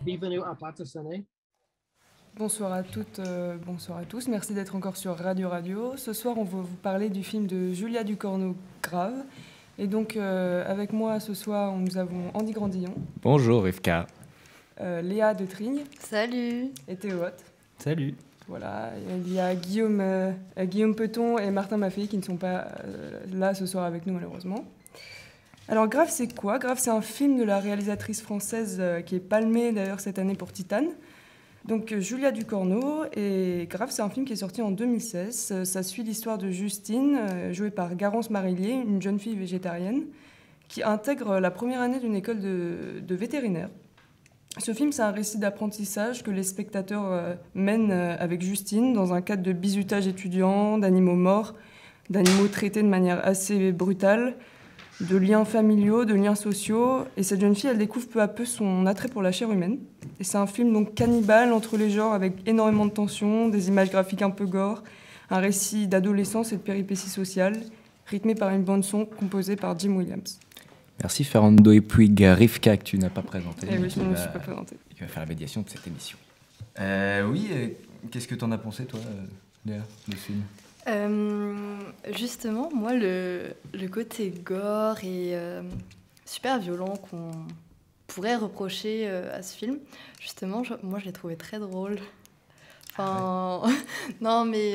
bienvenue à Plateau Sonné. Bonsoir à toutes, bonsoir à tous. Merci d'être encore sur Radio Radio. Ce soir, on va vous parler du film de Julia Ducournau, Grave. Et donc, avec moi ce soir, nous avons Andy Grandillon. Bonjour Rivka. Léa de Trigne. Salut. Et Théo Hott. Salut. Voilà, il y a Guillaume Peton et Martin Maffei qui ne sont pas là ce soir avec nous malheureusement. Alors Grave, c'est quoi? Grave, c'est un film de la réalisatrice française qui est palmée d'ailleurs cette année pour Titane. Donc Julia Ducournau, et Grave, c'est un film qui est sorti en 2016. Ça suit l'histoire de Justine, jouée par Garance Marillier, une jeune fille végétarienne, qui intègre la première année d'une école de vétérinaire. Ce film, c'est un récit d'apprentissage que les spectateurs mènent avec Justine dans un cadre de bizutage étudiant, d'animaux morts, d'animaux traités de manière assez brutale, de liens familiaux, de liens sociaux. Et cette jeune fille, elle découvre peu à peu son attrait pour la chair humaine. Et c'est un film donc cannibale entre les genres avec énormément de tension, des images graphiques un peu gore, un récit d'adolescence et de péripéties sociales, rythmé par une bande-son composée par Jim Williams. Merci Fernando et puis Rivka que tu n'as pas présenté. Et oui, je ne me suis pas présenté. Qui va faire la médiation de cette émission. Qu'est-ce que t'en as pensé toi, Léa, de ce film? Justement, moi, le côté gore et super violent qu'on pourrait reprocher à ce film, justement, moi, je l'ai trouvé très drôle. Enfin, non, mais...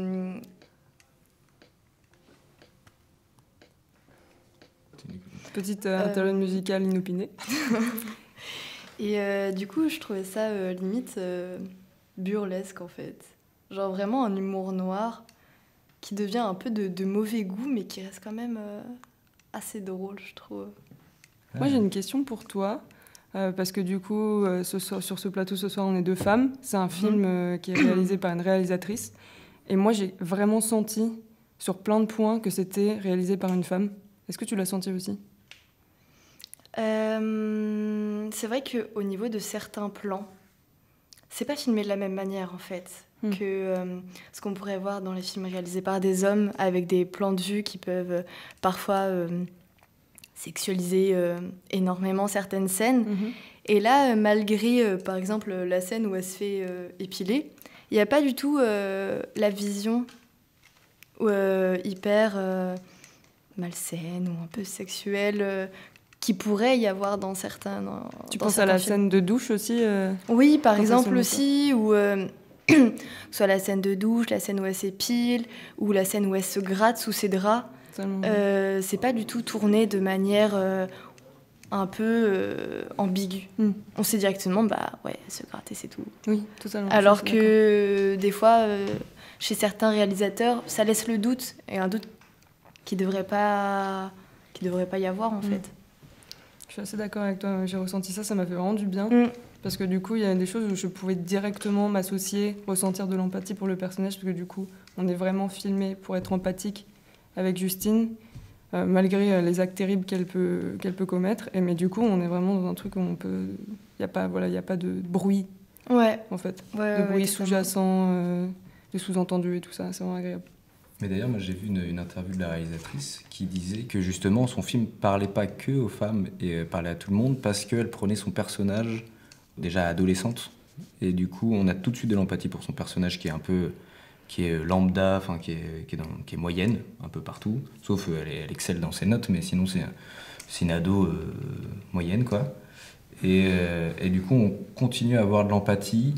Petite interlude musicale inopinée. Et du coup, je trouvais ça limite burlesque, en fait. Genre vraiment un humour noir qui devient un peu de mauvais goût, mais qui reste quand même assez drôle, je trouve. Moi, j'ai une question pour toi, parce que du coup, sur ce plateau ce soir, on est deux femmes. C'est un film qui est réalisé par une réalisatrice. Et moi, j'ai vraiment senti, sur plein de points, que c'était réalisé par une femme. Est-ce que tu l'as senti aussi ? C'est vrai qu'au niveau de certains plans, c'est pas filmé de la même manière, en fait, que ce qu'on pourrait voir dans les films réalisés par des hommes, avec des plans de vue qui peuvent parfois sexualiser énormément certaines scènes. Et là, malgré, par exemple, la scène où elle se fait épiler, il n'y a pas du tout la vision hyper malsaine ou un peu sexuelle qui pourrait y avoir dans certains... Tu penses à la scène de douche aussi Oui, par exemple aussi, ou soit la scène de douche, la scène où elle s'épile, ou la scène où elle se gratte sous ses draps. C'est pas du tout tourné de manière un peu ambiguë. On sait directement, bah ouais, se gratter, c'est tout. Oui, totalement. Alors que des fois, chez certains réalisateurs, ça laisse le doute, et un doute qui devrait pas y avoir, en fait. Je suis assez d'accord avec toi, j'ai ressenti ça, ça m'a fait vraiment du bien. Parce que du coup, il y a des choses où je pouvais directement m'associer, ressentir de l'empathie pour le personnage, parce que du coup, on est vraiment filmé pour être empathique avec Justine, malgré les actes terribles qu'elle peut commettre. Mais du coup, on est vraiment dans un truc où on peut... Il n'y a pas de bruit, en fait. De bruit sous-jacent, de sous-entendus et tout ça, c'est vraiment agréable. Mais d'ailleurs, moi j'ai vu une interview de la réalisatrice qui disait que justement son film parlait pas que aux femmes et parlait à tout le monde parce qu'elle prenait son personnage déjà adolescente et du coup on a tout de suite de l'empathie pour son personnage qui est lambda, enfin qui est moyenne un peu partout, sauf elle excelle dans ses notes, mais sinon c'est une ado moyenne quoi. Et du coup on continue à avoir de l'empathie.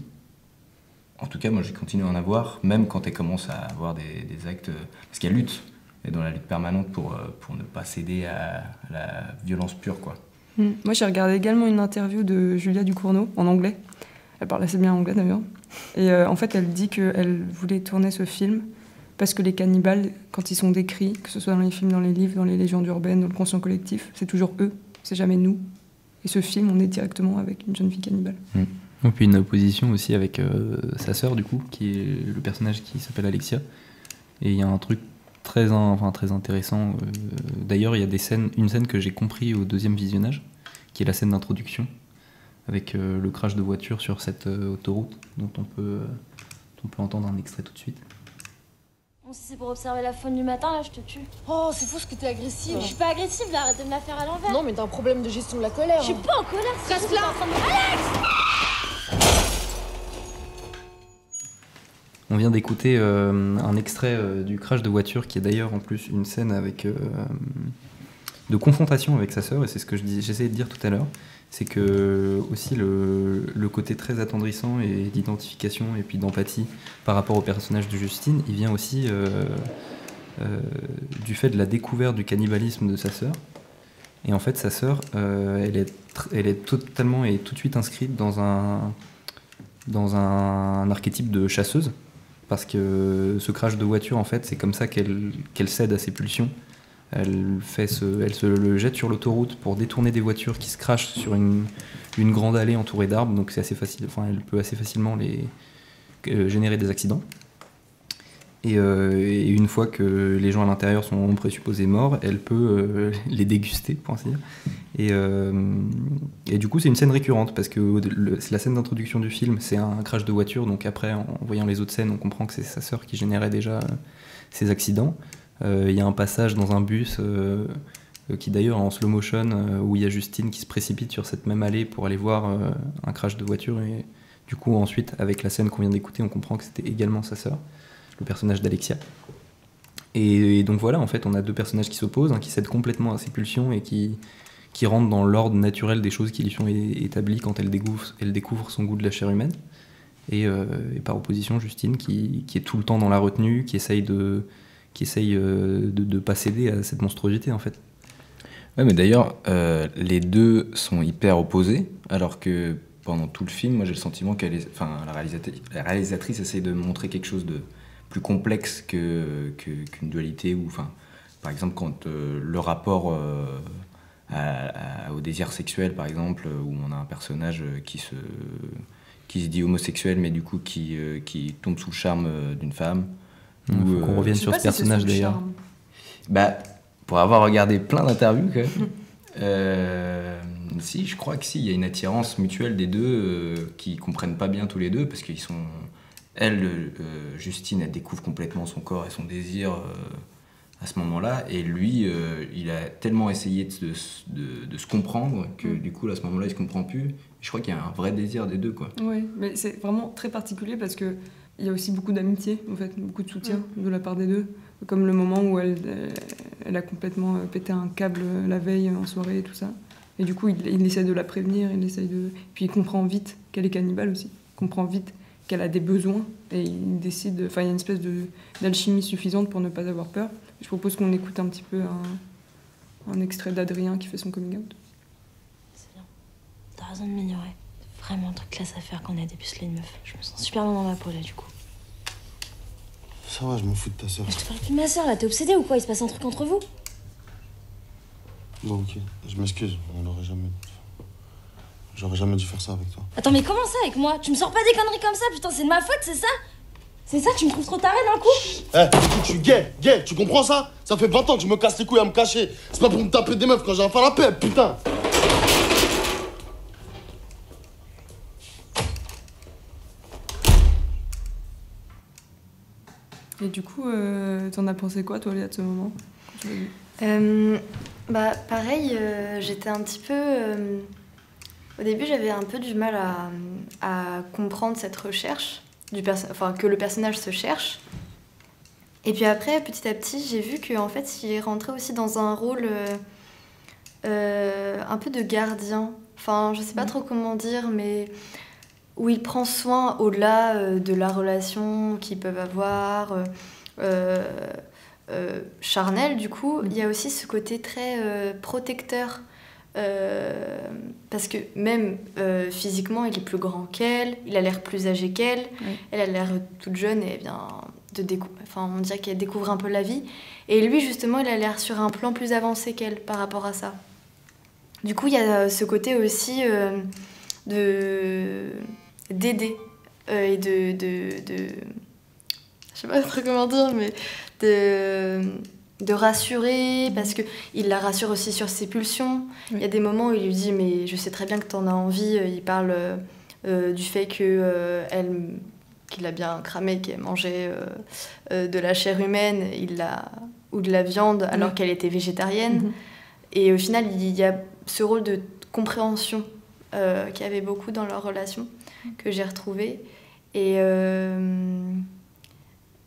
En tout cas, moi, j'ai continué à en avoir, même quand elle commence à avoir des actes... Parce qu'elle lutte, elle est dans la lutte permanente pour ne pas céder à la violence pure, quoi. Moi, j'ai regardé également une interview de Julia Ducournau, en anglais. Elle parle assez bien anglais, d'ailleurs. Et en fait, elle dit qu'elle voulait tourner ce film parce que les cannibales, quand ils sont décrits, que ce soit dans les films, dans les livres, dans les légendes urbaines, dans le conscient collectif, c'est toujours eux, c'est jamais nous. Et ce film, on est directement avec une jeune fille cannibale. Et puis une opposition aussi avec sa sœur du coup, qui est le personnage qui s'appelle Alexia. Et il y a un truc très intéressant. D'ailleurs, il y a une scène que j'ai compris au deuxième visionnage, qui est la scène d'introduction, avec le crash de voiture sur cette autoroute, dont on peut entendre un extrait tout de suite. Bon, si c'est pour observer la faune du matin, là, je te tue. Oh, c'est fou ce que t'es agressive. Je suis pas agressive, là, arrête de me la faire à l'envers. Non, mais t'as un problème de gestion de la colère. Je suis pas en colère, Reste là. Alex! On vient d'écouter un extrait du crash de voiture, qui est d'ailleurs en plus une scène avec, de confrontation avec sa sœur, et c'est ce que j'essayais de dire tout à l'heure. C'est que aussi le côté très attendrissant et d'identification et puis d'empathie par rapport au personnage de Justine, il vient aussi du fait de la découverte du cannibalisme de sa sœur. Et en fait, sa sœur, elle est totalement et tout de suite inscrite dans un archétype de chasseuse, parce que ce crash de voiture, en fait, c'est comme ça qu'elle cède à ses pulsions. Elle se le jette sur l'autoroute pour détourner des voitures qui se crachent sur une grande allée entourée d'arbres, donc c'est assez facile, enfin, elle peut assez facilement générer des accidents. Et une fois que les gens à l'intérieur sont présupposés morts, elle peut les déguster, pour ainsi dire. Et du coup, c'est une scène récurrente, parce que la scène d'introduction du film, c'est un crash de voiture, donc après, en voyant les autres scènes, on comprend que c'est sa sœur qui générait déjà ces accidents. Il y a un passage dans un bus qui d'ailleurs est en slow motion, où il y a Justine qui se précipite sur cette même allée pour aller voir un crash de voiture, et du coup ensuite avec la scène qu'on vient d'écouter, on comprend que c'était également sa sœur, le personnage d'Alexia. Et donc voilà, en fait on a deux personnages qui s'opposent, qui cèdent complètement à ses pulsions et qui rentrent dans l'ordre naturel des choses qui lui sont établies quand elle découvre son goût de la chair humaine, et par opposition Justine qui est tout le temps dans la retenue, qui essaye de pas céder à cette monstruosité, en fait. Ouais, mais d'ailleurs, les deux sont hyper opposés, alors que pendant tout le film, moi j'ai le sentiment la réalisatrice essaye de montrer quelque chose de plus complexe qu'une dualité, ou par exemple quand le rapport au désir sexuel, par exemple, où on a un personnage qui se dit homosexuel, mais du coup qui tombe sous le charme d'une femme. Il faut qu'on revienne sur ce personnage d'ailleurs. Pour avoir regardé plein d'interviews, quand même, si, je crois que si, il y a une attirance mutuelle des deux qui comprennent pas bien tous les deux, parce qu'ils sont. Justine, elle découvre complètement son corps et son désir à ce moment-là, et lui, il a tellement essayé de se comprendre que du coup, à ce moment-là, il se comprend plus. Je crois qu'il y a un vrai désir des deux, quoi. Oui, mais c'est vraiment très particulier parce que il y a aussi beaucoup d'amitié, en fait, beaucoup de soutien de la part des deux. Comme le moment où elle a complètement pété un câble la veille en soirée et tout ça. Et du coup, il essaie de la prévenir, puis il comprend vite qu'elle est cannibale aussi. Il comprend vite qu'elle a des besoins et il décide. Enfin, il y a une espèce d'alchimie suffisante pour ne pas avoir peur. Je propose qu'on écoute un petit peu un extrait d'Adrien qui fait son coming out. C'est bien. T'as raison de m'ignorer. Vraiment un truc classe à faire quand on a dépucelé une meuf. Je me sens super bien dans ma peau là du coup. Ça va, je m'en fous de ta sœur. Je te parle plus de ma sœur là, t'es obsédé ou quoi? Il se passe un truc entre vous? Bon, ok, je m'excuse, j'aurais jamais dû faire ça avec toi. Attends, mais comment ça avec moi? Tu me sors pas des conneries comme ça, putain, c'est de ma faute, c'est ça? C'est ça, tu me trouves trop taré d'un coup? Eh, tu gay, tu comprends ça? Ça fait 20 ans que je me casse les couilles à me cacher. C'est pas pour me taper des meufs quand j'ai à faire la paix, putain. Et du coup, t'en as pensé quoi, toi, Léa, de ce moment, quand tu l'as vu? Pareil, j'étais un petit peu... au début, j'avais un peu du mal à comprendre cette recherche, que le personnage se cherche. Et puis après, petit à petit, j'ai vu qu'en fait, il est rentré aussi dans un rôle un peu de gardien. Enfin, je sais pas trop comment dire, mais où il prend soin au-delà de la relation qu'ils peuvent avoir, charnelle du coup. Il y a aussi ce côté très protecteur, parce que même physiquement, il est plus grand qu'elle, il a l'air plus âgé qu'elle, elle a l'air toute jeune et bien on dirait qu'elle découvre un peu la vie. Et lui, justement, il a l'air sur un plan plus avancé qu'elle par rapport à ça. Du coup, il y a ce côté aussi d'aider et je sais pas trop comment dire, mais de rassurer, parce que il la rassure aussi sur ses pulsions. Il y a des moments où il lui dit mais je sais très bien que t'en as envie. Il parle du fait que qu'il a bien cramé, qu'elle mangeait de la chair humaine, ou de la viande alors qu'elle était végétarienne. Et au final, il y a ce rôle de compréhension qu'il y avait beaucoup dans leur relation, que j'ai retrouvé. Et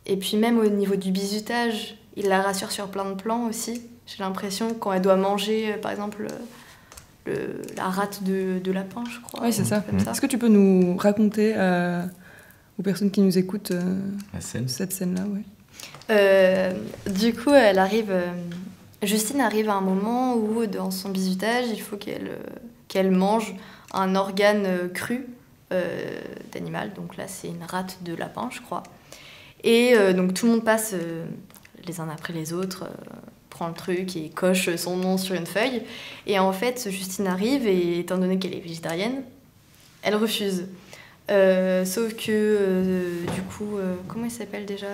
Et puis même au niveau du bizutage, il la rassure sur plein de plans aussi. J'ai l'impression quand elle doit manger, par exemple, la rate de lapin, je crois. Oui, c'est ça. Comme ça. Est-ce que tu peux nous raconter aux personnes qui nous écoutent La scène. cette scène-là, ouais. Du coup, Justine arrive à un moment où, dans son bizutage, il faut qu'elle mange un organe cru d'animal. Donc là, c'est une rate de lapin, je crois. Et donc tout le monde passe les uns après les autres, prend le truc et coche son nom sur une feuille. Et en fait, Justine arrive et étant donné qu'elle est végétarienne, elle refuse. Sauf que du coup, comment il s'appelle déjà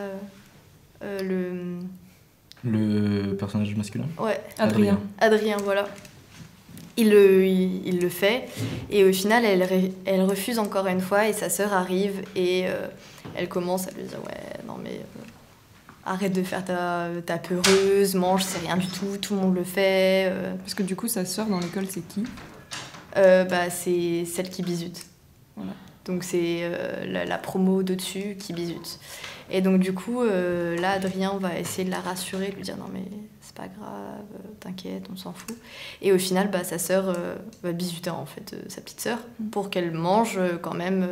Le personnage masculin? Ouais. Adrien. Adrien, voilà. Il le fait et au final elle refuse encore une fois et sa sœur arrive et elle commence à lui dire ouais non mais arrête de faire ta peureuse, mange, c'est rien du tout le monde le fait. Parce que du coup, sa sœur dans l'école, c'est qui? C'est celle qui bizute. Voilà. Donc c'est la promo d'au-dessus qui bizute. Et donc du coup, là, Adrien va essayer de la rassurer, de lui dire non mais c'est pas grave, t'inquiète, on s'en fout. Et au final, sa sœur va bisuter en fait sa petite sœur pour qu'elle mange quand même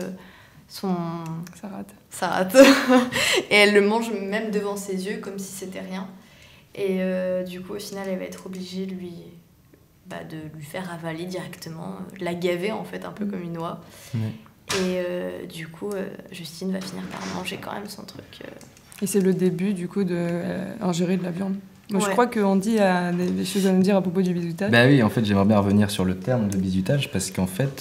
sa rate. Et elle le mange même devant ses yeux comme si c'était rien. Et du coup, au final, elle va être obligée de lui faire avaler directement, la gaver en fait un peu comme une oie. Et du coup, Justine va finir par manger quand même son truc. Et c'est le début, du coup, d'ingérer de la viande. Moi, Ouais. Je crois qu'Andy a des choses à nous dire à propos du bizutage. Bah oui, en fait, j'aimerais bien revenir sur le terme de bizutage parce qu'en fait,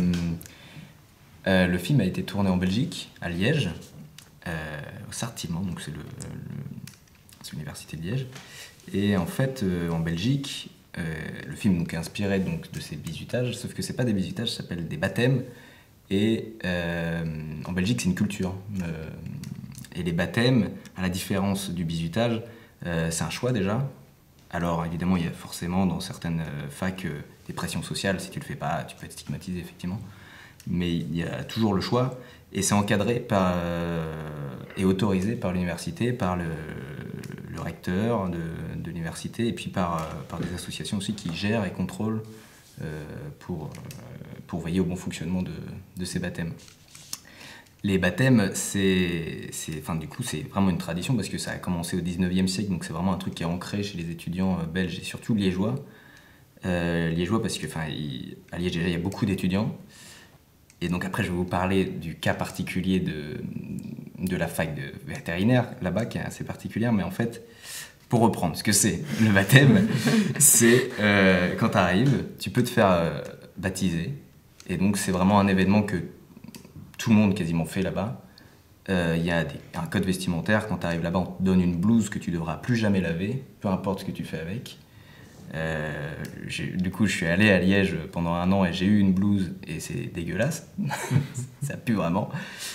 le film a été tourné en Belgique, à Liège, au Sartiment, donc c'est l'université de Liège. Et en fait, en Belgique, le film donc, est inspiré donc, de ces bizutages, sauf que c'est pas des bizutages, ça s'appelle des baptêmes. Et en Belgique, c'est une culture. Et les baptêmes, à la différence du bizutage, c'est un choix déjà. Alors évidemment, il y a forcément dans certaines facs des pressions sociales. Si tu le fais pas, tu peux être stigmatisé effectivement. Mais il y a toujours le choix. Et c'est encadré et autorisé par l'université, par le recteur de l'université, et puis par des associations aussi qui gèrent et contrôlent pour veiller au bon fonctionnement de ces baptêmes. Les baptêmes, c'est vraiment une tradition parce que ça a commencé au 19e siècle, donc c'est vraiment un truc qui est ancré chez les étudiants belges et surtout liégeois. Liégeois parce que à Liège déjà il y a beaucoup d'étudiants. Et donc après je vais vous parler du cas particulier de la fac de vétérinaire là-bas qui est assez particulière, mais en fait pour reprendre ce que c'est le baptême, c'est quand tu arrives, tu peux te faire baptiser. Et donc c'est vraiment un événement que tout le monde quasiment fait là-bas. Il y a un code vestimentaire. Quand tu arrives là-bas, on te donne une blouse que tu devras plus jamais laver, peu importe ce que tu fais avec. Du coup, je suis allé à Liège pendant 1 an et j'ai eu une blouse et c'est dégueulasse. Ça pue vraiment.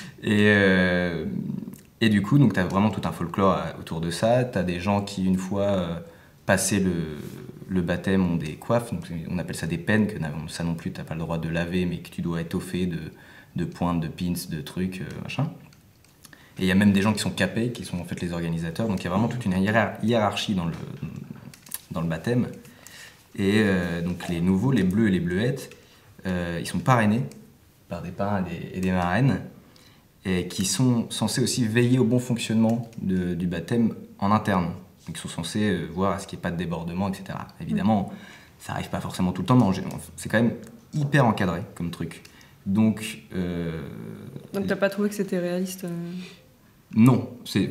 Et du coup, tu as vraiment tout un folklore autour de ça. Tu as des gens qui, une fois passé le baptême, ont des coiffes. Donc, on appelle ça des pennes, que ça non plus, tu n'as pas le droit de laver, mais que tu dois étoffer de pointes, de pins, de trucs, machin. Et il y a même des gens qui sont capés, qui sont en fait les organisateurs. Donc il y a vraiment toute une hiérarchie dans le baptême. Et donc les nouveaux, les bleus et les bleuettes, ils sont parrainés par des parrains et des marraines, et qui sont censés aussi veiller au bon fonctionnement du baptême en interne. Donc ils sont censés voir à ce qu'il n'y ait pas de débordement, etc. Évidemment, ça n'arrive pas forcément tout le temps, mais c'est quand même hyper encadré comme truc. Donc t'as pas trouvé que c'était réaliste Non,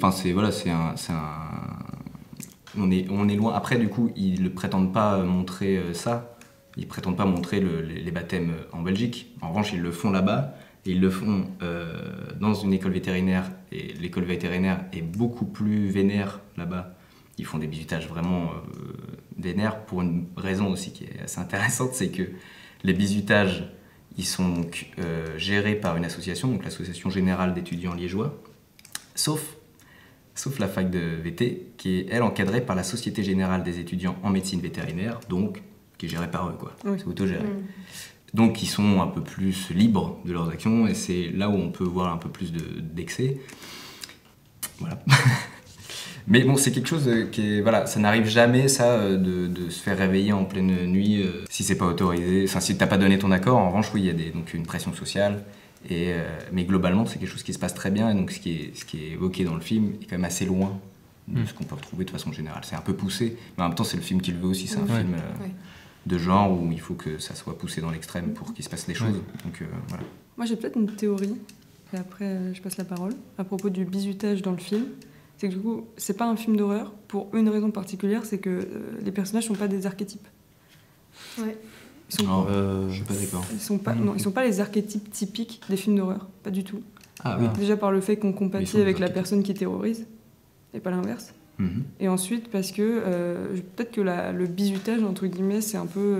on est loin. Après, du coup, ils ne prétendent pas montrer ça. Ils prétendent pas montrer les baptêmes en Belgique. En revanche, ils le font là-bas. Et ils le font dans une école vétérinaire. Et l'école vétérinaire est beaucoup plus vénère là-bas. Ils font des bizutages vraiment vénères pour une raison aussi qui est assez intéressante. C'est que les bizutages, ils sont donc gérés par une association, donc l'Association Générale d'étudiants liégeois, sauf la fac de VT, qui est, elle, encadrée par la Société Générale des étudiants en médecine vétérinaire, donc qui est gérée par eux, quoi. Oui. C'est autogéré. Donc ils sont un peu plus libres de leurs actions, et c'est là où on peut voir un peu plus d'excès. Voilà. Mais bon, c'est quelque chose qui est... Voilà, ça n'arrive jamais, ça, de se faire réveiller en pleine nuit si c'est pas autorisé. Enfin, si t'as pas donné ton accord. En revanche, oui, il y a donc une pression sociale. Mais globalement, c'est quelque chose qui se passe très bien. Et donc, ce qui est évoqué dans le film est quand même assez loin de ce qu'on peut retrouver de façon générale. C'est un peu poussé, mais en même temps, c'est le film qui le veut aussi. C'est un film de genre où il faut que ça soit poussé dans l'extrême pour qu'il se passe des choses. Donc, voilà. Moi, j'ai peut-être une théorie, et après, je passe la parole, à propos du bizutage dans le film. C'est que du coup, c'est pas un film d'horreur pour une raison particulière, c'est que les personnages sont pas des archétypes. Ouais. Je suis pas d'accord. Ils sont pas les archétypes typiques des films d'horreur, pas du tout. Ah oui. Déjà par le fait qu'on Mais ils compatit sont avec des la archétypes. personne qui terrorise, et pas l'inverse. Et ensuite parce que peut-être que le bizutage entre guillemets c'est un peu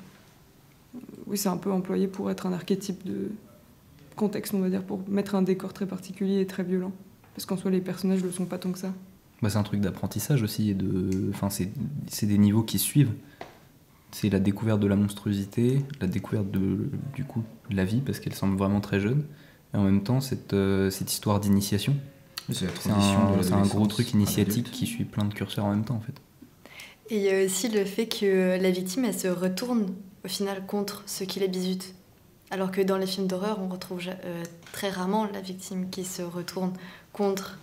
c'est un peu employé pour être un archétype de contexte, on va dire, pour mettre un décor très particulier et très violent, parce qu'en soi les personnages le sont pas tant que ça. Bah, c'est un truc d'apprentissage aussi, enfin, c'est des niveaux qui suivent. C'est la découverte de la monstruosité, la découverte du coup de la vie, parce qu'elle semble vraiment très jeune, et en même temps cette histoire d'initiation. C'est la C'est transition de un l'adolescence gros truc à initiatique l'adulte. qui suit plein de curseurs en même temps en fait. Et il y a aussi le fait que la victime, elle se retourne au final contre ceux qui la bizutent. Alors que dans les films d'horreur, on retrouve très rarement la victime qui se retourne contre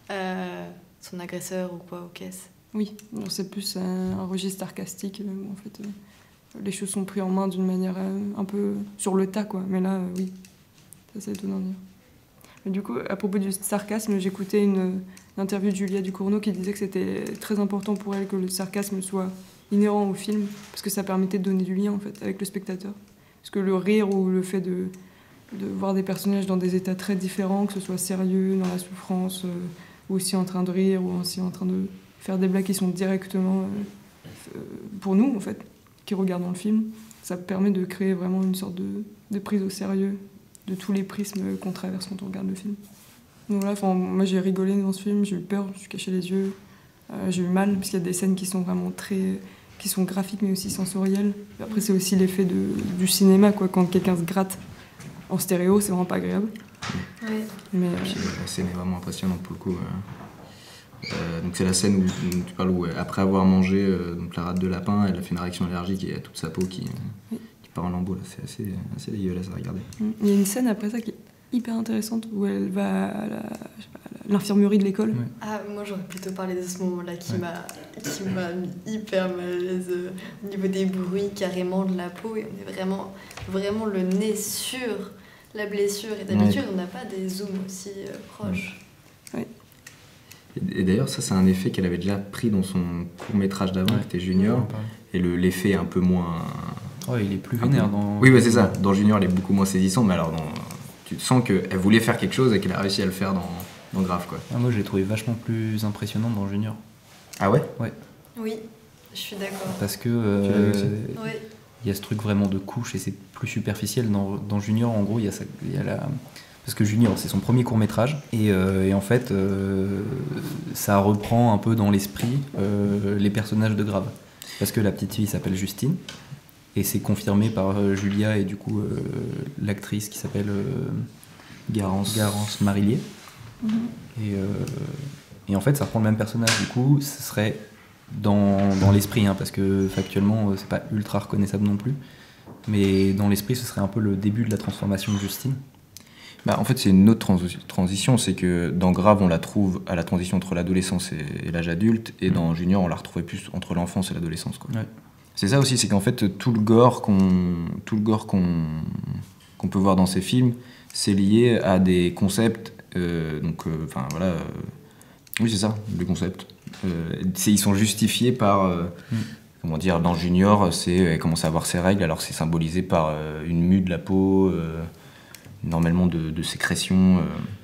son agresseur ou quoi, ou qu'est-ce. Oui, bon, c'est plus un registre sarcastique où en fait les choses sont prises en main d'une manière un peu sur le tas quoi. Mais là oui, ça c'est étonnant de dire. Mais du coup, à propos du sarcasme, j'écoutais une interview de Julia Ducournau qui disait que c'était très important pour elle que le sarcasme soit inhérent au film, parce que ça permettait de donner du lien en fait avec le spectateur. Parce que le rire ou le fait de voir des personnages dans des états très différents, que ce soit sérieux, dans la souffrance, ou aussi en train de rire, ou aussi en train de faire des blagues qui sont directement pour nous en fait, qui regardons le film, ça permet de créer vraiment une sorte de prise au sérieux de tous les prismes qu'on traverse quand on regarde le film. Donc voilà, moi j'ai rigolé dans ce film, j'ai eu peur, je me suis caché les yeux, j'ai eu mal parce qu'il y a des scènes qui sont vraiment qui sont graphiques mais aussi sensorielles. Et après c'est aussi l'effet du cinéma quoi, quand quelqu'un se gratte en stéréo, c'est vraiment pas agréable. Ouais. Mais Puis, la scène est vraiment impressionnante pour le coup. Donc c'est la scène où tu parles où après avoir mangé donc la rate de lapin, elle a fait une réaction allergique et il y a toute sa peau qui part en lambeaux. Là. C'est assez dégueulasse à regarder. il y a une scène après ça qui est hyper intéressante où elle va à l'infirmerie de l'école. Ouais. Ah, moi j'aurais plutôt parlé de ce moment-là qui m'a mis hyper mal à l'aise au niveau des bruits carrément de la peau, et on est vraiment le nez sur la blessure, et d'habitude on n'a pas des zooms aussi proches. Et d'ailleurs ça c'est un effet qu'elle avait déjà pris dans son court-métrage d'avant qui était Junior, et l'effet est un peu moins... Oh, il est plus vénère dans... Oui, c'est ça. Dans Junior, il est beaucoup moins saisissant, mais alors tu sens qu'elle voulait faire quelque chose et qu'elle a réussi à le faire dans Grave, quoi. Ah, moi, je l'ai trouvé vachement plus impressionnante dans Junior. Ah ouais? Ouais. Oui, je suis d'accord. Parce que Tu l'as vu aussi Ouais. il y a ce truc vraiment de couche et c'est plus superficiel. Dans Junior, en gros, il y a la... Parce que Junior, c'est son premier court-métrage, et en fait, ça reprend un peu dans l'esprit les personnages de Grave. Parce que la petite fille s'appelle Justine, et c'est confirmé par Julia et du coup l'actrice qui s'appelle Garance Marillier. Et en fait, ça reprend le même personnage. Du coup, ce serait dans l'esprit, parce que factuellement, c'est pas ultra reconnaissable non plus. Mais dans l'esprit, ce serait un peu le début de la transformation de Justine. Bah, en fait, c'est une autre transition. C'est que dans Grave, on la trouve à la transition entre l'adolescence et l'âge adulte, et dans Junior, on la retrouvait plus entre l'enfance et l'adolescence, quoi. Ouais. C'est ça aussi, c'est qu'en fait, tout le gore qu'on peut voir dans ces films, c'est lié à des concepts. Oui, c'est ça, les concepts. Ils sont justifiés par... Comment dire, dans Junior, elle commence à avoir ses règles, alors c'est symbolisé par une mue de la peau, normalement de sécrétion,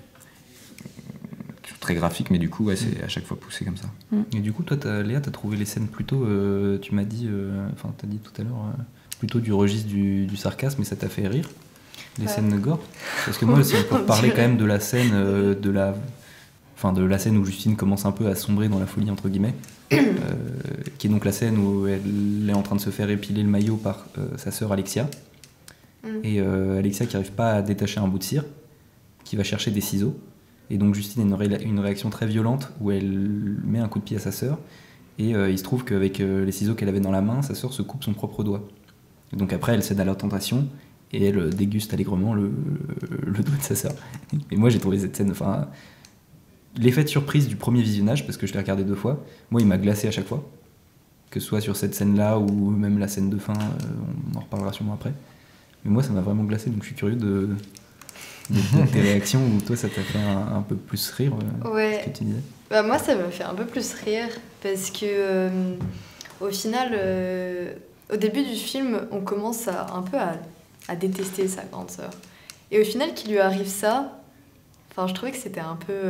très graphique, mais du coup, c'est à chaque fois poussé comme ça. Et du coup, toi, Léa, t'as trouvé les scènes plutôt, tu m'as dit, t'as dit tout à l'heure, plutôt du registre du sarcasme, mais ça t'a fait rire, les scènes de gore? Parce que moi, si on peut parler quand même de la scène, de la scène où Justine commence un peu à sombrer dans la folie, entre guillemets, qui est donc la scène où elle est en train de se faire épiler le maillot par sa sœur Alexia. Et Alexia qui n'arrive pas à détacher un bout de cire, qui va chercher des ciseaux. Et donc Justine a une réaction très violente où elle met un coup de pied à sa sœur. Et il se trouve qu'avec les ciseaux qu'elle avait dans la main, sa sœur se coupe son propre doigt. Et donc après, elle cède à la tentation et elle déguste allègrement le doigt de sa sœur. Et moi, j'ai trouvé cette scène... Enfin, l'effet de surprise du premier visionnage, parce que je l'ai regardé 2 fois, moi, il m'a glacé à chaque fois. Que ce soit sur cette scène-là ou même la scène de fin, on en reparlera sûrement après. Mais moi, ça m'a vraiment glacé, donc je suis curieux de tes réactions, ou toi, ça t'a fait un peu plus rire, Ouais. ce que tu disais. Bah, moi, ça m'a fait un peu plus rire parce que, au final, au début du film, on commence un peu à détester sa grande sœur. Et au final, qu'il lui arrive ça, enfin, je trouvais que c'était un peu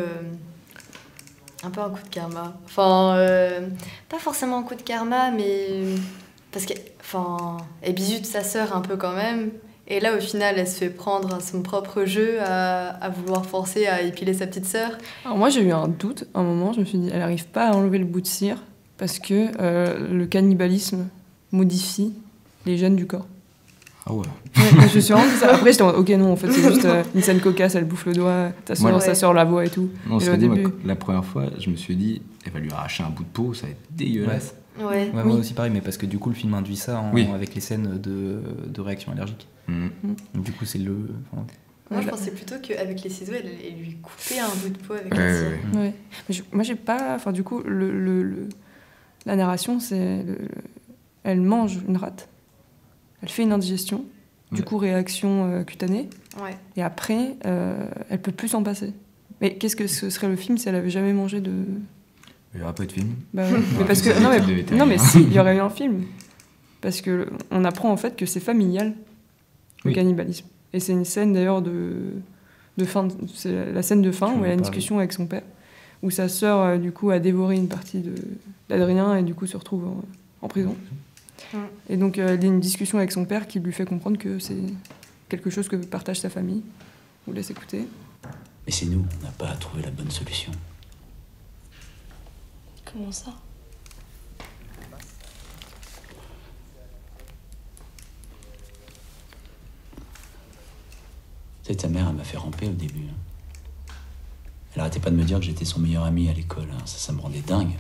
un coup de karma. Enfin, pas forcément un coup de karma, mais parce que, enfin, elle bisute sa sœur un peu quand même. Et là, au final, elle se fait prendre à son propre jeu, à vouloir forcer à épiler sa petite sœur. Alors moi, j'ai eu un doute. À un moment, je me suis dit, elle n'arrive pas à enlever le bout de cire parce que le cannibalisme modifie les gènes du corps. Ah ouais. Ouais, je me suis rendu ça. Après, j'étais en mode, ok, non, en fait, c'est juste une scène cocasse, elle bouffe le doigt, sa sœur la voit et tout. Non, Et c'est au début. la première fois, je me suis dit, elle va lui arracher un bout de peau, ça va être dégueulasse. Ouais. Ouais, Oui. moi aussi pareil, mais parce que du coup le film induit ça Oui. avec les scènes de réaction allergique. Donc, du coup c'est le... Enfin, Moi, je pensais plutôt qu'avec les ciseaux, elle lui coupait un bout de peau avec la cire. Ouais. Mais moi, j'ai pas. Enfin, du coup, la narration, c'est. Elle mange une rate, elle fait une indigestion, du Ouais. coup, réaction cutanée, Ouais. et après, elle peut plus s'en passer. Mais qu'est-ce que ce serait le film si elle avait jamais mangé de. Il n'y aura pas de film. Bah, ouais. Mais parce que. c'est Non, des types de mais, vétérinaires. non, mais si, il y aurait eu un film. Parce que on apprend en fait que c'est familial, le Oui. cannibalisme. Et c'est une scène d'ailleurs de fin. C'est la scène de fin Tu où m'en elle a une parlais. discussion avec son père, où sa sœur du coup a dévoré une partie d'Adrien et du coup se retrouve en prison. Mm. Et donc il y a une discussion avec son père qui lui fait comprendre que c'est quelque chose que partage sa famille. Je vous laisse écouter. Mais c'est nous, on n'a pas trouvé la bonne solution. Comment ça? Tu sais, ta mère, elle m'a fait ramper au début. Hein. Elle arrêtait pas de me dire que j'étais son meilleur ami à l'école. Hein. Ça me rendait dingue.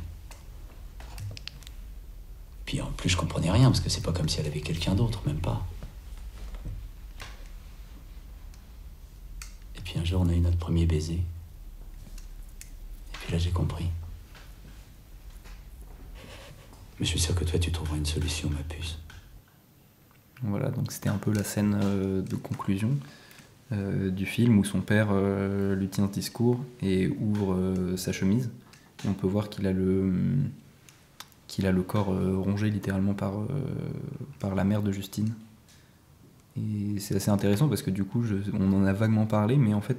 Puis en plus, je comprenais rien, parce que c'est pas comme si elle avait quelqu'un d'autre, même pas. Et puis un jour, on a eu notre premier baiser. Et puis là, j'ai compris. Mais je suis sûr que toi, tu trouveras une solution, ma puce. Voilà, donc c'était un peu la scène de conclusion du film où son père lui tient ce discours et ouvre sa chemise. Et on peut voir qu'il a le corps rongé littéralement par la mère de Justine. Et c'est assez intéressant parce que du coup, on en a vaguement parlé, mais en fait,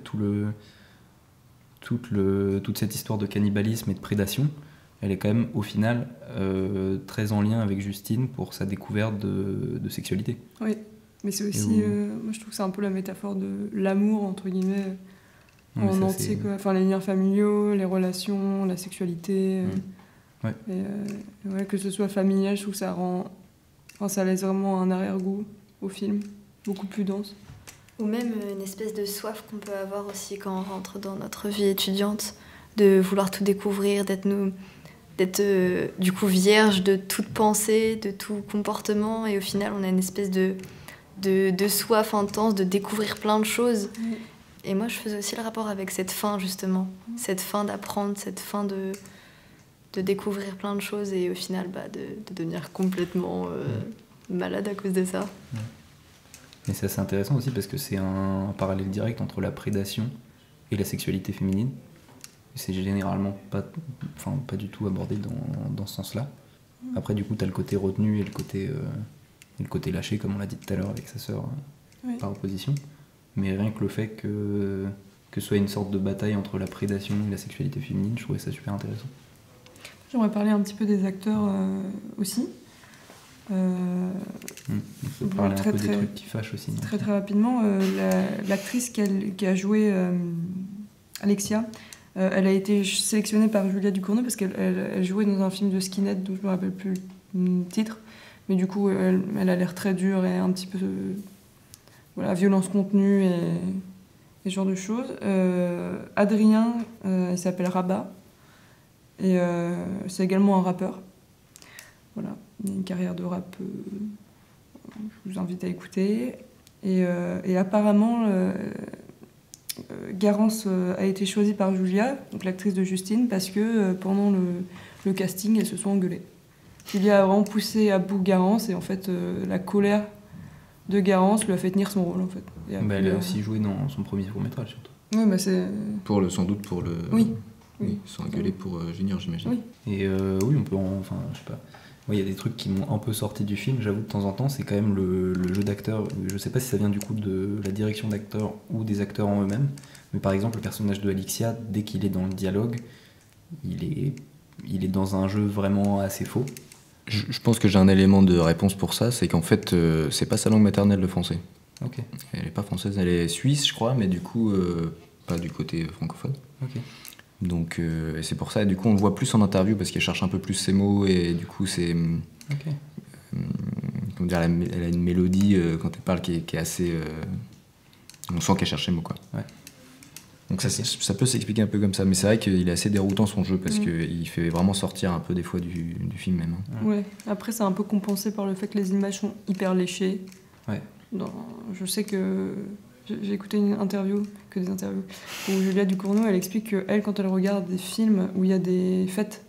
toute cette histoire de cannibalisme et de prédation, elle est quand même au final très en lien avec Justine pour sa découverte de sexualité. Oui, mais c'est aussi, moi je trouve que c'est un peu la métaphore de l'amour, entre guillemets, Non, mais en ça, entier, c'est- quoi. Enfin, les liens familiaux, les relations, la sexualité. Ouais. Et, ouais, que ce soit familial, je trouve que ça rend. Enfin, ça laisse vraiment un arrière-goût au film, beaucoup plus dense. Ou même une espèce de soif qu'on peut avoir aussi quand on rentre dans notre vie étudiante, de vouloir tout découvrir, d'être du coup vierge de toute pensée, de tout comportement, et au final on a une espèce de soif intense de découvrir plein de choses. Oui. Et moi je faisais aussi le rapport avec cette faim justement, cette faim d'apprendre, cette faim de découvrir plein de choses, et au final de devenir complètement malade à cause de ça. Mais c'est assez intéressant aussi parce que c'est un parallèle direct entre la prédation et la sexualité féminine. Et c'est généralement pas du tout abordé dans ce sens-là. Après, du coup, tu as le côté retenu et le côté lâché, comme on l'a dit tout à l'heure avec sa sœur, Oui. par opposition. Mais rien que le fait que ce soit une sorte de bataille entre la prédation et la sexualité féminine, je trouvais ça super intéressant. J'aimerais parler un petit peu des acteurs aussi. On peut parler Très, un peu des très- trucs qui fâchent aussi. non Très très rapidement, l'actrice qui a joué Alexia, elle a été sélectionnée par Julia Ducournau parce qu'elle jouait dans un film de skinhead dont je me rappelle plus le titre, mais du coup elle a l'air très dure et un petit peu voilà, violence contenue, et ce genre de choses. Adrien, il s'appelle Rabat, et c'est également un rappeur. Voilà, il a une carrière de rap, je vous invite à écouter. Et apparemment, Garance a été choisie par Julia, donc l'actrice de Justine, parce que pendant le casting, elles se sont engueulées. Julia a vraiment poussé à bout Garance, et en fait, la colère de Garance lui a fait tenir son rôle, en fait. Et après, Elle a aussi joué dans son premier court-métrage, surtout. Oui, bah c'est... Sans doute pour le... Oui. Oui, sans engueuler pour Junior, j'imagine. Oui. Et oui, on peut enfin, je sais pas. Moi, il y a des trucs qui m'ont un peu sorti du film, j'avoue, de temps en temps, c'est quand même le jeu d'acteur. Je sais pas si ça vient du coup de la direction d'acteurs ou des acteurs en eux-mêmes, mais par exemple, le personnage de Alexia, dès qu'il est dans le dialogue, il est dans un jeu vraiment assez faux. Je pense que j'ai un élément de réponse pour ça, c'est qu'en fait, c'est pas sa langue maternelle, le français. Ok. Elle est pas française, elle est suisse, je crois, mais du coup, pas du côté francophone. Ok. Donc, et c'est pour ça, et du coup, on le voit plus en interview parce qu'elle cherche un peu plus ses mots, et du coup, c'est. Ok. Comment dire, elle a une mélodie quand elle parle qui est assez. On sent qu'elle cherche ses mots, quoi. Ouais. Donc ça peut s'expliquer un peu comme ça, mais c'est vrai qu'il est assez déroutant son jeu parce qu'il fait vraiment sortir un peu des fois du film même. Hein. Ouais. Après, c'est un peu compensé par le fait que les images sont hyper léchées. Ouais. Je sais que j'ai écouté des interviews où Julia Ducournau, elle explique qu'elle, quand elle regarde des films où il y a des fêtes,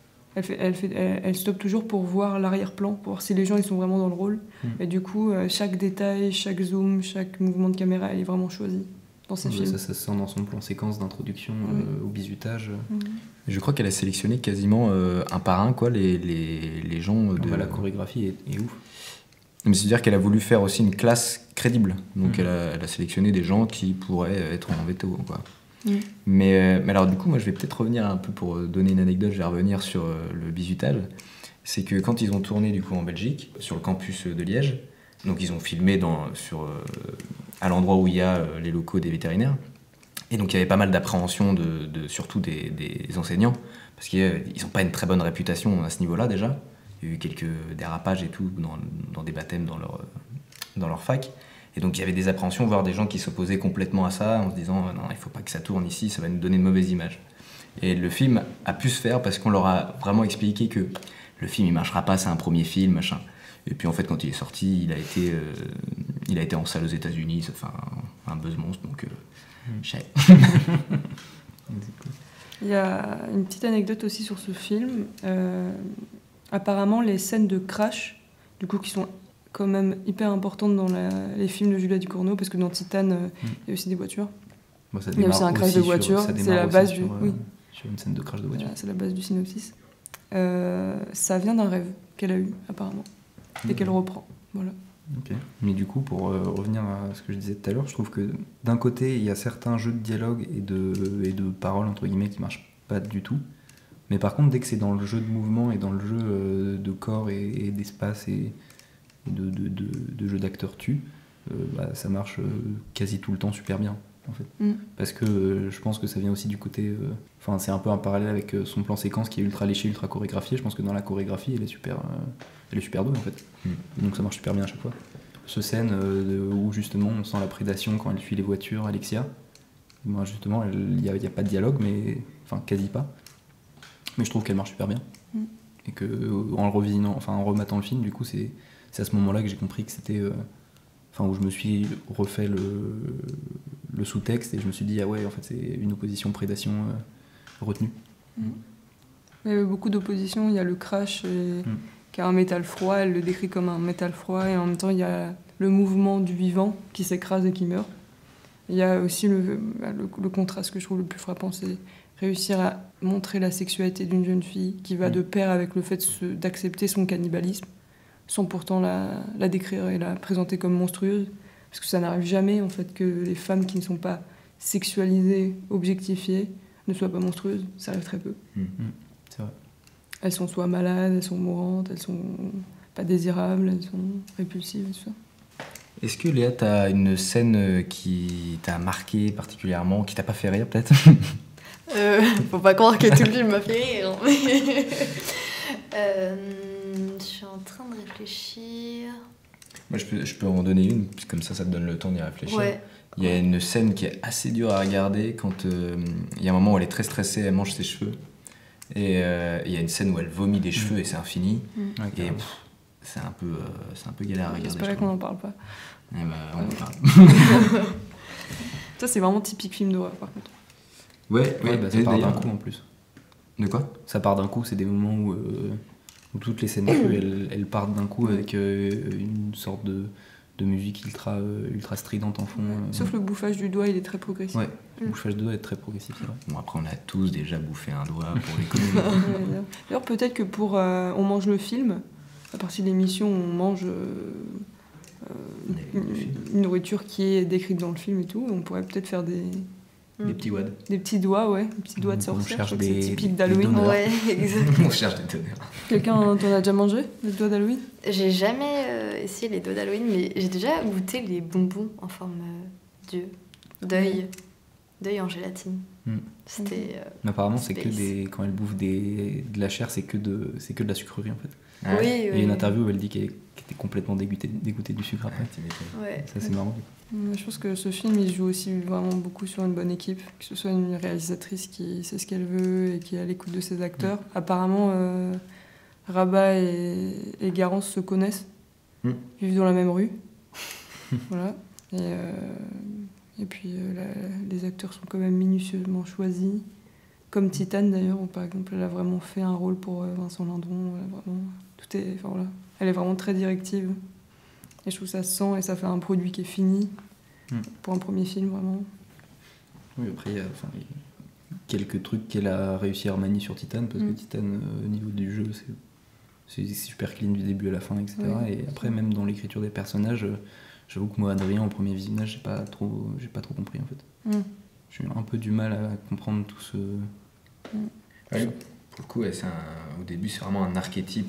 elle stoppe toujours pour voir l'arrière-plan, pour voir si les gens ils sont vraiment dans le rôle. Et du coup, chaque détail, chaque zoom, chaque mouvement de caméra, elle est vraiment choisie dans ses films. Ça se sent dans son plan séquence d'introduction au bizutage. Je crois qu'elle a sélectionné quasiment un par un quoi, les gens de... La chorégraphie est ouf. Mais c'est-à-dire qu'elle a voulu faire aussi une classe crédible. Donc elle a sélectionné des gens qui pourraient être en VTO, quoi. Mais alors du coup, moi je vais peut-être revenir un peu pour donner une anecdote, je vais revenir sur le bizutage. C'est que quand ils ont tourné du coup en Belgique, sur le campus de Liège, donc ils ont filmé à l'endroit où il y a les locaux des vétérinaires. Et donc il y avait pas mal d'appréhension surtout des enseignants, parce qu'ils n'ont pas une très bonne réputation à ce niveau-là déjà. Il y a eu quelques dérapages et tout dans des baptêmes dans leur fac. Et donc il y avait des appréhensions, voire des gens qui s'opposaient complètement à ça, en se disant non, il ne faut pas que ça tourne ici, ça va nous donner une mauvaise image. Et le film a pu se faire parce qu'on leur a vraiment expliqué que le film il marchera pas, c'est un premier film, machin. Et puis en fait quand il est sorti, il a été en salle aux États-Unis, ça fait un buzz monstre, donc Il y a une petite anecdote aussi sur ce film. Apparemment, les scènes de crash, du coup, qui sont quand même hyper importantes dans les films de Julia Ducournau, parce que dans Titane, il y a aussi des voitures. Bon, il y a aussi un crash de voiture, c'est la base du... Sur une scène de crash de voiture. Voilà, c'est la base du synopsis. Ça vient d'un rêve qu'elle a eu, apparemment, et qu'elle reprend. Voilà. Ok. Mais du coup, pour revenir à ce que je disais tout à l'heure, je trouve que d'un côté, il y a certains jeux de dialogue et de paroles, entre guillemets, qui marchent pas du tout. Mais par contre, dès que c'est dans le jeu de mouvement et dans le jeu de corps et d'espace et de jeu d'acteur ça marche quasi tout le temps super bien, en fait. Parce que je pense que ça vient aussi du côté... Enfin, c'est un peu un parallèle avec son plan séquence qui est ultra léché, ultra chorégraphié. Je pense que dans la chorégraphie, elle est super douée, en fait. Donc ça marche super bien à chaque fois. Ce scène où justement on sent la prédation quand elle fuit les voitures, Alexia. Moi, justement, il n'y a pas de dialogue, mais... Enfin, quasi pas. Mais je trouve qu'elle marche super bien. Et que en rematant le film, du coup, c'est à ce moment-là que j'ai compris que c'était... où je me suis refait le sous-texte et je me suis dit, ah ouais, en fait, c'est une opposition prédation retenue. Il y avait beaucoup d'oppositions. Il y a le crash qui a un métal froid, elle le décrit comme un métal froid, et en même temps, il y a le mouvement du vivant qui s'écrase et qui meurt. Il y a aussi le contraste que je trouve le plus frappant, c'est réussir à montrer la sexualité d'une jeune fille qui va de pair avec le fait d'accepter son cannibalisme, sans pourtant la décrire et la présenter comme monstrueuse, parce que ça n'arrive jamais en fait que les femmes qui ne sont pas sexualisées, objectifiées, ne soient pas monstrueuses. Ça arrive très peu. C'est vrai. Elles sont soit malades, elles sont mourantes, elles sont pas désirables, elles sont répulsives et tout ça. Est-ce que Léa, t'as une scène qui t'a marqué particulièrement, qui t'a pas fait rire peut-être? Faut pas croire que tout le film m'a fait rire. Je suis en train de réfléchir. Moi, je peux en donner une, comme ça te donne le temps d'y réfléchir. Ouais. Il y a une scène qui est assez dure à regarder quand il y a un moment où elle est très stressée, elle mange ses cheveux. Et il y a une scène où elle vomit des cheveux et c'est infini. Ouais, Et carrément. c'est un peu galère à regarder. J'espérais je qu'on trouve. n'en parle pas. Eh ben, on en parle. Ça, c'est vraiment typique film d'horreur, par contre. Ouais, Ouais, bah, ça et part d'un d'ailleurs- coup en plus. De quoi? Ça part d'un coup, c'est des moments où toutes les scènes elles partent d'un coup avec une sorte de musique ultra stridente en fond. Sauf le bouffage du doigt, il est très progressif. Ouais, le bouffage de doigt est très progressif, c'est vrai. Bon, après, on a tous déjà bouffé un doigt pour l'économie. Ouais, d'ailleurs, peut-être que pour On mange le film, à partir de l'émission, on mange une nourriture qui est décrite dans le film et tout. On pourrait peut-être faire des Des petits wads. petits doigts, ouais, des petits doigts de On sorcière. cherche Je crois que c'est des- typique des d'Halloween. donneurs. Ouais, exactement. On cherche des tonnerres. Quelqu'un t'en a déjà mangé, des doigts d'Halloween? J'ai jamais essayé les doigts d'Halloween, mais j'ai déjà goûté les bonbons en forme d'œil. D'œil en gélatine. Mm. C'était. Mais apparemment, c'est que Space. quand elle bouffe de la chair, c'est que de la sucrerie en fait. Ah Oui, ouais. Il y a oui. une interview où elle dit qu'elle était complètement dégoûtée du sucre après. Ouais, tu m'étonnes. Ouais. Ça, c'est marrant. Je pense que ce film, il joue aussi vraiment beaucoup sur une bonne équipe, que ce soit une réalisatrice qui sait ce qu'elle veut et qui est à l'écoute de ses acteurs. Apparemment, Rabat et Garance se connaissent, Mm. vivent dans la même rue. Voilà. Et puis, les acteurs sont quand même minutieusement choisis. Comme Titane, d'ailleurs, où, par exemple, elle a vraiment fait un rôle pour Vincent Lindon. Enfin, voilà. Elle est vraiment très directive. Et je trouve que ça se sent et ça fait un produit qui est fini. Mm. Pour un premier film, vraiment. Oui, après, il y a quelques trucs qu'elle a réussi à remanier sur Titan, parce que Titan, au niveau du jeu, c'est super clean du début à la fin, etc. Oui. Et après, même dans l'écriture des personnages, j'avoue que moi, Adrien, au premier visionnage, j'ai pas trop compris, en fait. Mm. J'ai eu un peu du mal à comprendre tout ce... Ouais, pour le coup, ouais, au début, c'est vraiment un archétype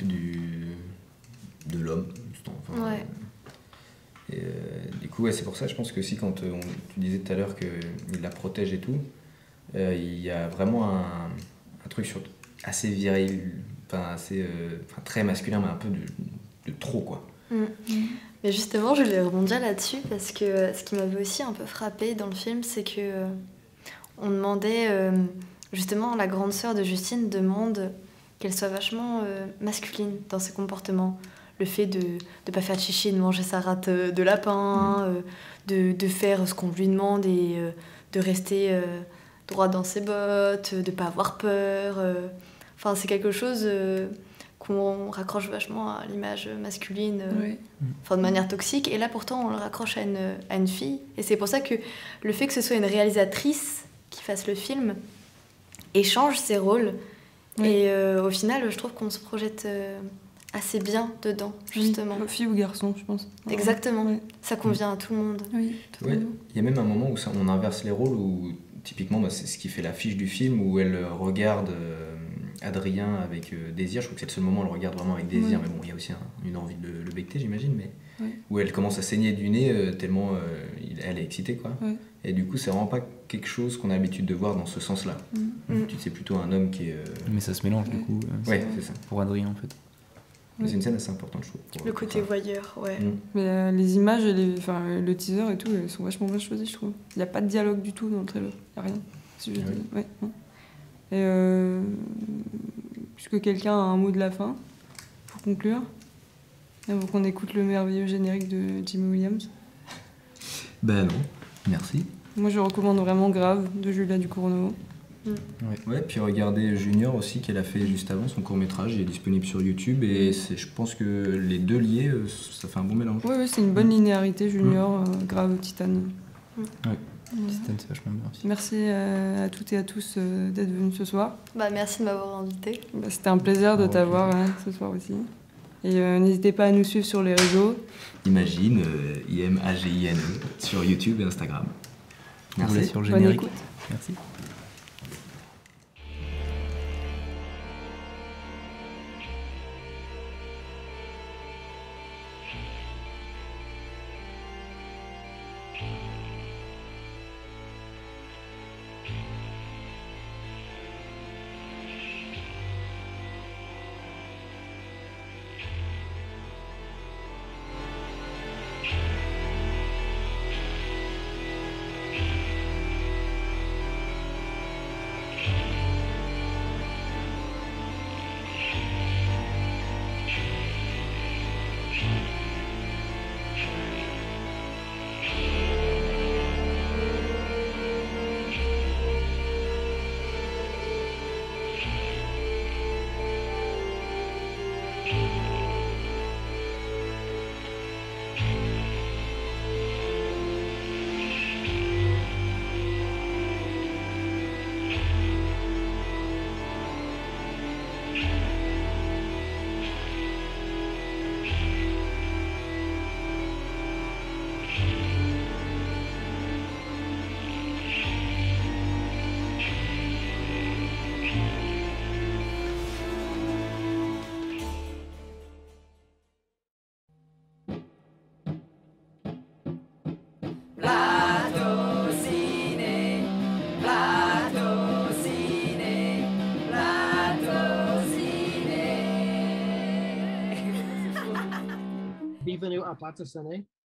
de l'homme. Enfin, Ouais. Et du coup, ouais, c'est pour ça, je pense que si quand tu disais tout à l'heure qu'il la protège et tout, il y a vraiment un truc assez viril, enfin, très masculin, mais un peu de trop, quoi. Mais justement, je voulais rebondir là-dessus parce que ce qui m'avait aussi un peu frappé dans le film, c'est que on demandait justement, la grande sœur de Justine demande qu'elle soit vachement masculine dans ses comportements. Le fait de ne pas faire de chichi, de manger sa rate de lapin, de faire ce qu'on lui demande et de rester droit dans ses bottes, de ne pas avoir peur. Enfin, c'est quelque chose qu'on raccroche vachement à l'image masculine, enfin, de manière toxique. Et là, pourtant, on le raccroche à une fille. Et c'est pour ça que le fait que ce soit une réalisatrice qui fasse le film échange ses rôles. Oui. Et au final, je trouve qu'on se projette assez bien dedans, justement. Oui, fille ou garçon, je pense. Exactement. Ouais. Ça convient à tout le monde. Oui, Ouais, il y a même un moment où on inverse les rôles, où typiquement, c'est ce qui fait l'affiche du film, où elle regarde Adrien avec désir. Je trouve que c'est le seul moment où elle regarde vraiment avec désir, mais bon, il y a aussi une envie de le becqueter, j'imagine, mais où elle commence à saigner du nez tellement elle est excitée, quoi. Ouais. Et du coup, c'est vraiment pas quelque chose qu'on a l'habitude de voir dans ce sens-là. C'est plutôt un homme qui est... Mais ça se mélange, du coup, Ouais, c'est ça. pour Adrien, en fait. Mais c'est une scène assez importante, je trouve. Le côté voyeur, ouais. Mais les images, et le teaser et tout, elles sont vachement bien choisies, je trouve. Il n'y a pas de dialogue du tout dans le trailer. Il n'y a rien. Si je Ah oui. dis. Ouais, non. Et puisque quelqu'un a un mot de la fin, pour conclure, avant qu'on écoute le merveilleux générique de Jimmy Williams. Ben non, merci. Moi, je recommande vraiment Grave de Julia Ducournau. Ouais, puis regardez Junior aussi, qu'elle a fait juste avant, son court-métrage, il est disponible sur YouTube, et je pense que les deux liés, ça fait un bon mélange. Ouais, c'est une bonne linéarité, Junior, Grave, Titane. Titan, c'est vachement bien aussi. Merci à toutes et à tous d'être venus ce soir. Bah, merci de m'avoir invité. C'était un plaisir de t'avoir ce soir aussi. Et n'hésitez pas à nous suivre sur les réseaux. Imagine, IMAGINE, sur YouTube et Instagram. On vous Merci. laisse sur le Bonne générique. écoute. Merci. bienvenue à Paterson.